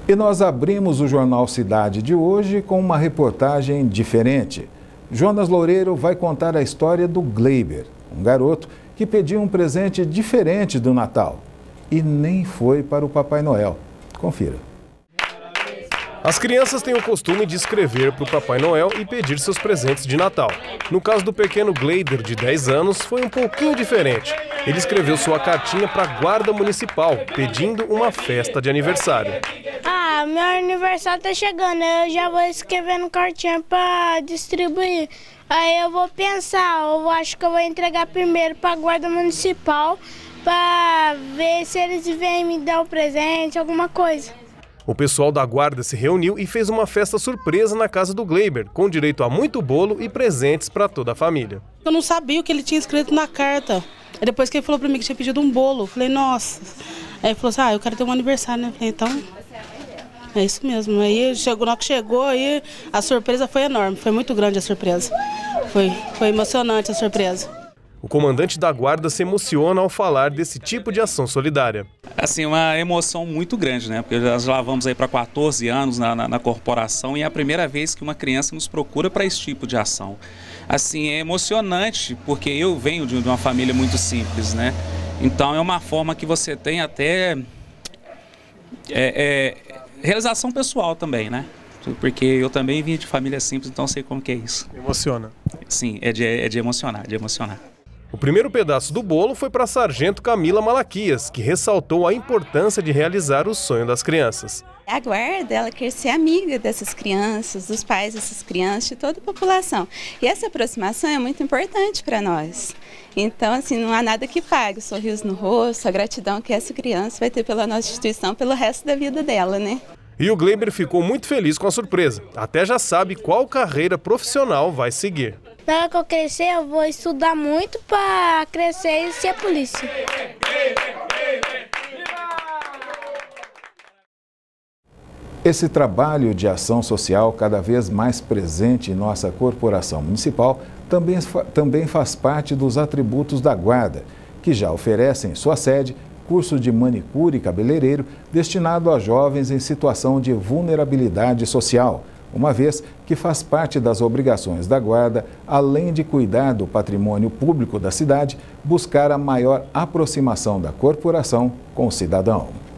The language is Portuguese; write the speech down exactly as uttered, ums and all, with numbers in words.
E nós abrimos o Jornal Cidade de hoje com uma reportagem diferente. Jonas Loureiro vai contar a história do Gleiber, um garoto que pediu um presente diferente do Natal. E nem foi para o Papai Noel. Confira. As crianças têm o costume de escrever para o Papai Noel e pedir seus presentes de Natal. No caso do pequeno Gleiber, de dez anos, foi um pouquinho diferente. Ele escreveu sua cartinha para a Guarda Municipal, pedindo uma festa de aniversário. Ah, meu aniversário tá chegando, eu já vou escrevendo cartinha para distribuir. Aí eu vou pensar, eu acho que eu vou entregar primeiro para a Guarda Municipal para ver se eles vêm me dar um presente, alguma coisa. O pessoal da guarda se reuniu e fez uma festa surpresa na casa do Gleiber, com direito a muito bolo e presentes para toda a família. Eu não sabia o que ele tinha escrito na carta. Aí depois que ele falou para mim que tinha pedido um bolo, eu falei, nossa. Aí ele falou assim, ah, eu quero ter um aniversário, né? Eu falei, então, é isso mesmo. Aí chegou, na hora que chegou, aí a surpresa foi enorme, foi muito grande a surpresa. Foi, foi emocionante a surpresa. O comandante da guarda se emociona ao falar desse tipo de ação solidária. Assim, uma emoção muito grande, né? Porque nós já vamos aí para quatorze anos na, na, na corporação e é a primeira vez que uma criança nos procura para esse tipo de ação. Assim, é emocionante porque eu venho de uma família muito simples, né? Então é uma forma que você tem até é, é, realização pessoal também, né? Porque eu também vim de família simples, então sei como que é isso. Emociona. Sim, é de, é de emocionar, de emocionar. O primeiro pedaço do bolo foi para a sargento Camila Malaquias, que ressaltou a importância de realizar o sonho das crianças. A guarda, ela quer ser amiga dessas crianças, dos pais dessas crianças, de toda a população. E essa aproximação é muito importante para nós. Então, assim, não há nada que pague o sorriso no rosto, a gratidão que essa criança vai ter pela nossa instituição, pelo resto da vida dela, né? E o Gleiber ficou muito feliz com a surpresa. Até já sabe qual carreira profissional vai seguir. Na hora que eu crescer, eu vou estudar muito para crescer e ser polícia. Esse trabalho de ação social cada vez mais presente em nossa corporação municipal também, também faz parte dos atributos da Guarda, que já oferecem em sua sede curso de manicure e cabeleireiro destinado a jovens em situação de vulnerabilidade social, uma vez que faz parte das obrigações da Guarda, além de cuidar do patrimônio público da cidade, buscar a maior aproximação da corporação com o cidadão.